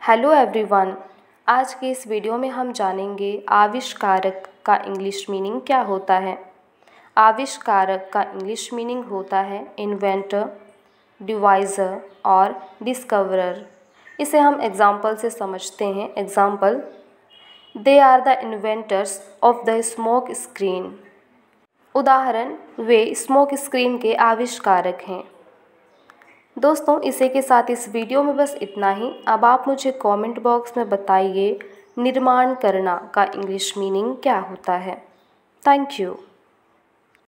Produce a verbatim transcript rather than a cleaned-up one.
Hello everyone, आज के इस वीडियो में हम जानेंगे आविष्कारक का इंग्लिश मीनिंग क्या होता है। आविष्कारक का इंग्लिश मीनिंग होता है इन्वेंटर, डिवाइज़र और डिस्कवरर। इसे हम एग्जाम्पल से समझते हैं। Example, they are the inventors of the smoke screen. उदाहरण, वे स्मोक स्क्रीन के आविष्कारक हैं। दोस्तों, इसी के साथ इस वीडियो में बस इतना ही। अब आप मुझे कमेंट बॉक्स में बताइए निर्माण करना का इंग्लिश मीनिंग क्या होता है। Thank you.